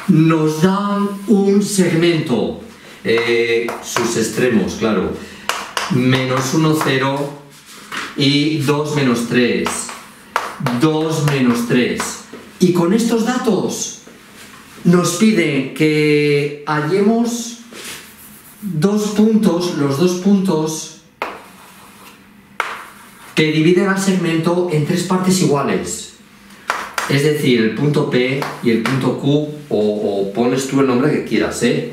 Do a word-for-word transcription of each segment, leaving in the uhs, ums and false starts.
nos dan un segmento, eh, sus extremos, claro, menos uno, cero y dos, menos tres, dos, menos tres. Y con estos datos nos piden que hallemos dos puntos, los dos puntos que dividen al segmento en tres partes iguales. Es decir, el punto P y el punto Q, o, o pones tú el nombre que quieras, ¿eh?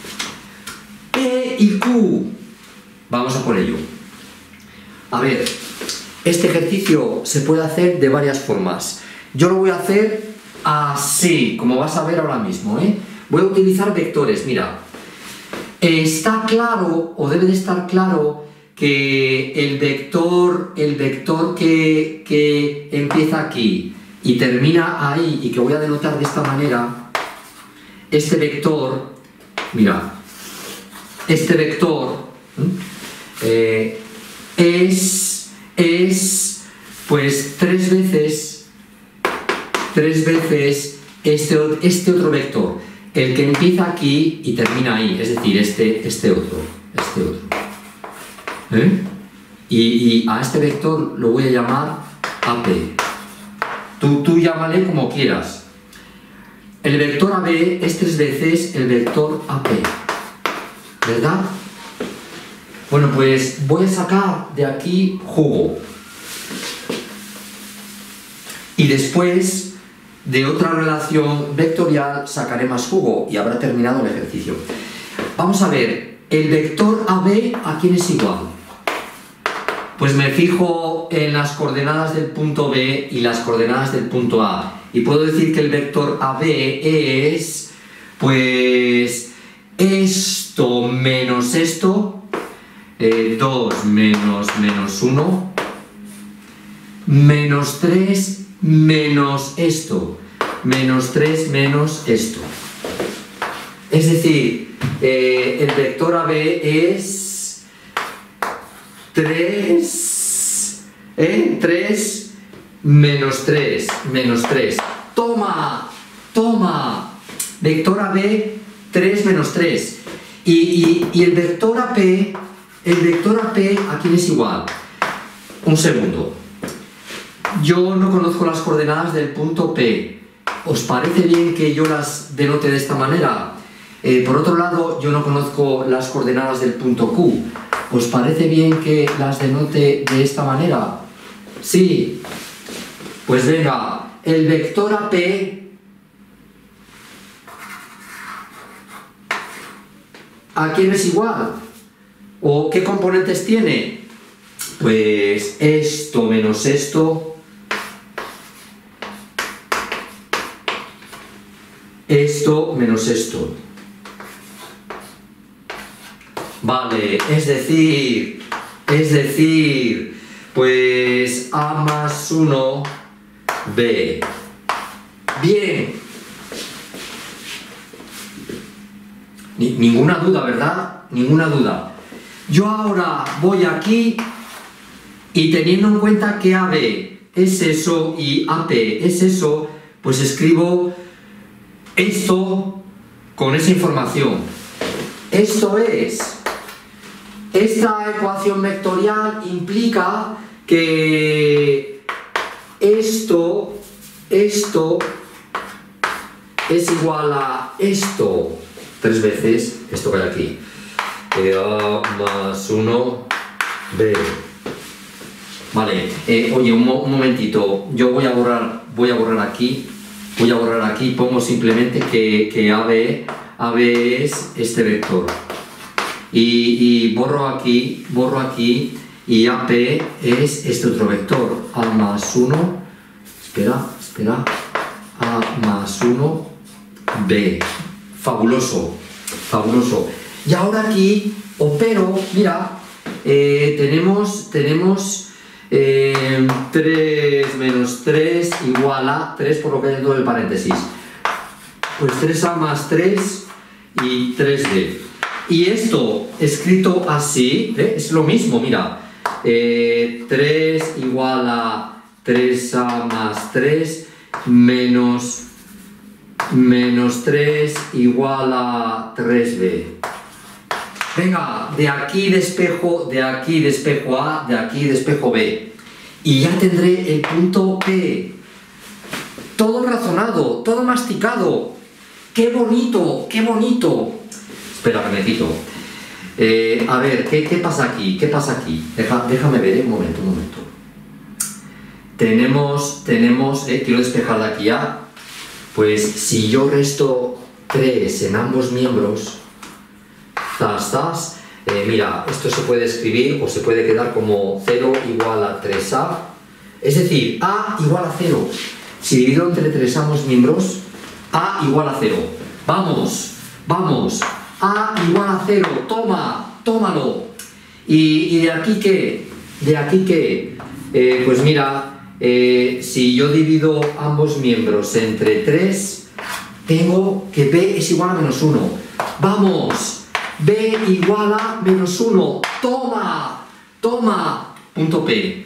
P y Q. Vamos a por ello. A ver, este ejercicio se puede hacer de varias formas. Yo lo voy a hacer así, como vas a ver ahora mismo, ¿eh? Voy a utilizar vectores, mira. Está claro, o debe de estar claro, que el vector, el vector que, que empieza aquí y termina ahí, y que voy a denotar de esta manera, este vector, mira, este vector eh, es, es, pues, tres veces, tres veces este, este otro vector, el que empieza aquí y termina ahí, es decir, este, este otro, este otro. ¿Eh? Y, y a este vector lo voy a llamar A P. Tú, tú llámale como quieras. El vector A B es tres veces el vector A P, ¿verdad? Bueno, pues voy a sacar de aquí jugo. Y después de otra relación vectorial sacaré más jugo y habrá terminado el ejercicio. Vamos a ver, el vector A B, ¿a quién es igual? Pues me fijo en las coordenadas del punto B y las coordenadas del punto A. Y puedo decir que el vector A B es, pues, esto menos esto, eh, dos menos menos uno, menos tres menos esto, menos tres menos esto. Es decir, eh, el vector A B es tres, ¿eh? tres menos tres, menos tres. Toma, toma. Vector A B, tres menos tres. Y, y, y el vector A P, el vector A P, ¿a quién es igual? Un segundo. Yo no conozco las coordenadas del punto P. ¿Os parece bien que yo las denote de esta manera? Eh, por otro lado, yo no conozco las coordenadas del punto Q. ¿Os parece bien que las denote de esta manera? Sí. Pues venga, el vector A P, ¿a quién es igual? ¿O qué componentes tiene? Pues esto menos esto, esto menos esto. Vale, es decir, es decir, pues A más uno, B. Bien. Ni, ninguna duda, ¿verdad? Ninguna duda. Yo ahora voy aquí y teniendo en cuenta que A B es eso y A P es eso, pues escribo esto con esa información. Esto es... Esta ecuación vectorial implica que esto, esto es igual a esto, tres veces esto que hay aquí. A más uno, B. Vale, eh, oye, un, un momentito, yo voy a borrar, voy a borrar aquí, voy a borrar aquí, pongo simplemente que, que A B, A B es este vector. Y, y borro aquí, borro aquí, y A P es este otro vector, A más uno, espera, espera, A más uno, B. Fabuloso, fabuloso. Y ahora aquí opero, mira, eh, tenemos, tenemos eh, tres menos tres igual a tres por lo que hay dentro del paréntesis. Pues tres A más tres y tres B. Y esto, escrito así, ¿eh? Es lo mismo, mira. Eh, tres igual a tres A más tres menos menos tres igual a tres b. Venga, de aquí despejo, de aquí despejo A, de aquí despejo B. Y ya tendré el punto P. Todo razonado, todo masticado. ¡Qué bonito! ¡Qué bonito! Espera, que me quito. Eh, a ver, ¿qué, ¿qué pasa aquí? ¿Qué pasa aquí? Deja, déjame ver, eh, un momento, un momento. Tenemos, tenemos, eh, quiero despejar de aquí A. Pues si yo resto tres en ambos miembros, zas, zas, eh, mira, esto se puede escribir o se puede quedar como cero igual a tres a. Es decir, A igual a cero. Si divido entre tres ambos miembros, A igual a cero. Vamos, vamos. A igual a cero. Toma, tómalo. ¿Y, y de aquí qué? ¿De aquí qué? Eh, pues mira... Eh, si yo divido ambos miembros entre tres, tengo que B es igual a menos uno. ¡Vamos! B igual a menos uno. ¡Toma! ¡Toma! Punto P.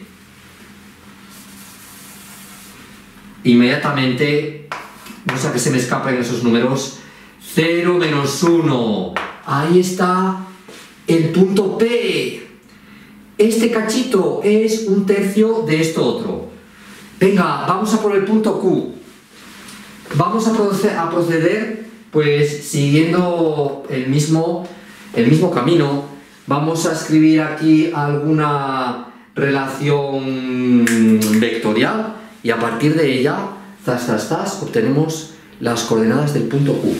Inmediatamente, no sé a qué se me escapan esos números, cero menos uno. Ahí está el punto P. Este cachito es un tercio de esto otro. Venga, vamos a por el punto Q. Vamos a proceder, a proceder pues siguiendo el mismo, el mismo camino. Vamos a escribir aquí alguna relación vectorial y a partir de ella, zas, zas, zas, obtenemos las coordenadas del punto Q.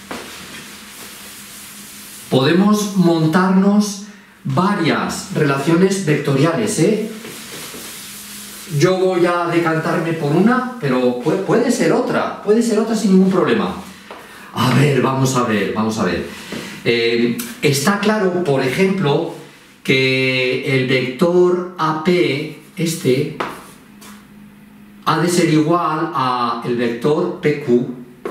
Podemos montarnos varias relaciones vectoriales, ¿eh? Yo voy a decantarme por una, pero puede, puede ser otra, puede ser otra sin ningún problema. A ver, vamos a ver, vamos a ver. Eh, está claro, por ejemplo, que el vector A P, este, ha de ser igual a el vector P Q,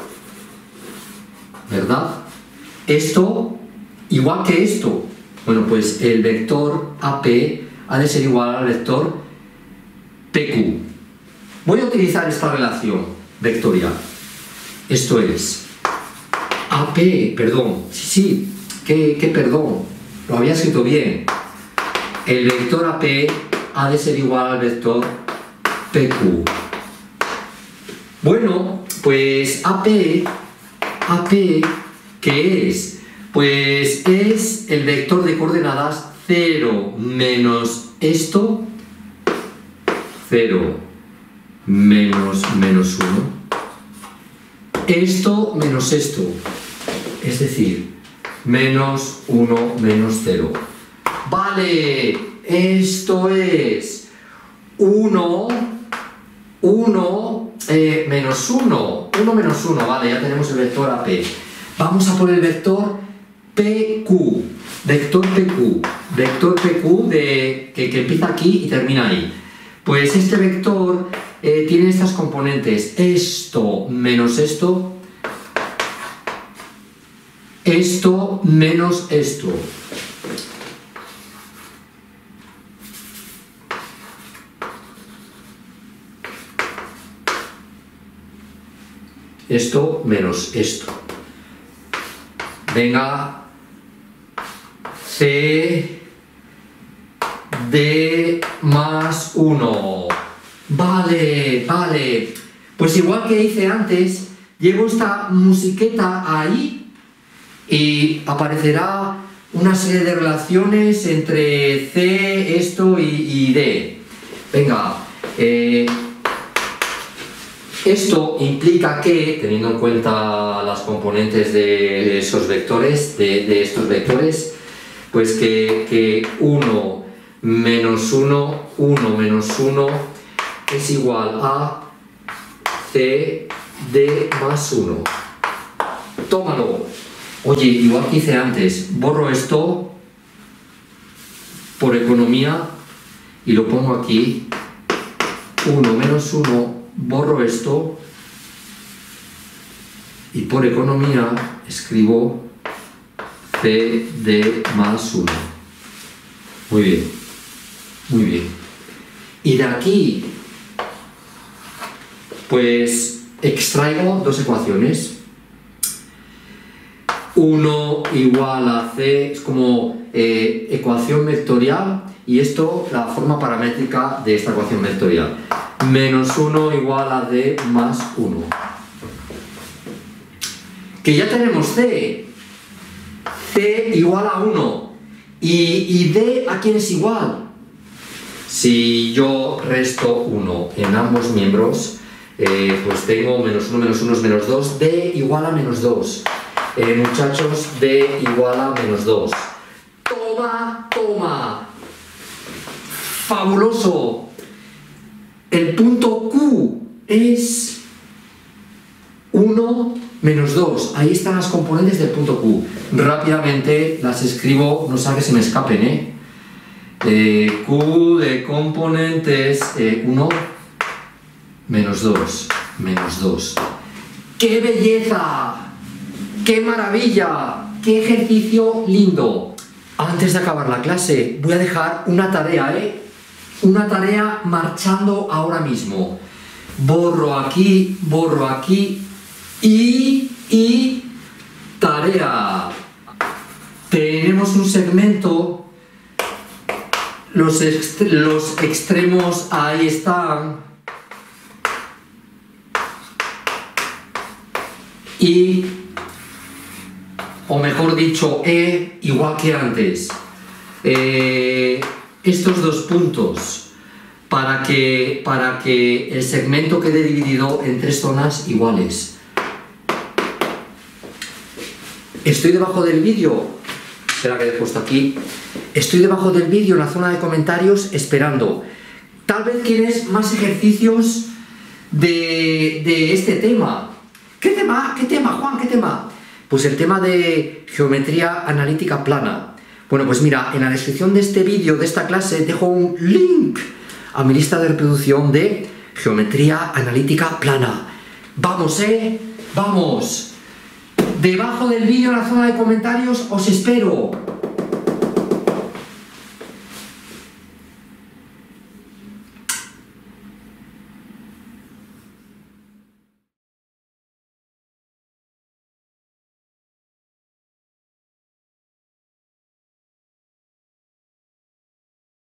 ¿verdad? Esto, igual que esto. Bueno, pues el vector A P ha de ser igual al vector P Q. Voy a utilizar esta relación vectorial. Esto es A P, perdón, sí, sí, que, que perdón, lo había escrito bien. El vector A P ha de ser igual al vector P Q. Bueno, pues A P, A P, ¿qué es? Pues es el vector de coordenadas cero menos esto, cero menos menos uno, esto menos esto, es decir, menos uno menos cero. Vale, esto es uno, uno eh, menos uno, uno menos uno, vale, ya tenemos el vector A P. Vamos a por el vector P Q, vector P Q, vector P Q de, que, que empieza aquí y termina ahí. Pues este vector eh, tiene estas componentes, esto menos esto, esto menos esto. Esto menos esto. Venga, C D más uno. Vale, vale. Pues igual que hice antes, llevo esta musiqueta ahí y aparecerá una serie de relaciones entre C, esto y, y D. Venga, eh, esto implica que, teniendo en cuenta las componentes de esos vectores, de, de estos vectores, pues que, que uno menos uno, uno menos uno es igual a C D más uno. Tómalo. Oye, igual que hice antes, borro esto por economía y lo pongo aquí. uno menos uno, borro esto y por economía escribo C D más uno. Muy bien, muy bien. Y de aquí, pues extraigo dos ecuaciones. uno igual a c, es como eh, ecuación vectorial, y esto la forma paramétrica de esta ecuación vectorial. Menos uno igual a d más uno. Que ya tenemos c. C igual a uno. ¿Y, y d a quién es igual? Si yo resto uno en ambos miembros, eh, pues tengo menos uno, menos uno es menos dos. D igual a menos dos. Eh, muchachos, d igual a menos dos. Toma, toma. Fabuloso. El punto Q es uno menos dos. Ahí están las componentes del punto Q. Rápidamente las escribo, no sea que se me escapen, ¿eh? Eh, Q de componentes eh, uno menos dos. Menos dos. ¡Qué belleza! ¡Qué maravilla! ¡Qué ejercicio lindo! Antes de acabar la clase, voy a dejar una tarea, ¿eh? Una tarea marchando ahora mismo. Borro aquí, borro aquí y, y tarea. Tenemos un segmento, los, ext los extremos ahí están. Y, o mejor dicho, E igual que antes. Eh, estos dos puntos para que, para que el segmento quede dividido en tres zonas iguales. Estoy debajo del vídeo, espera que he puesto aquí, estoy debajo del vídeo en la zona de comentarios esperando. Tal vez quieres más ejercicios de, de este tema. ¿Qué tema? ¿Qué tema, Juan? ¿Qué tema? Pues el tema de geometría analítica plana. Bueno, pues mira, en la descripción de este vídeo, de esta clase, dejo un link a mi lista de reproducción de geometría analítica plana. ¡Vamos, eh! ¡Vamos! Debajo del vídeo en la zona de comentarios os espero.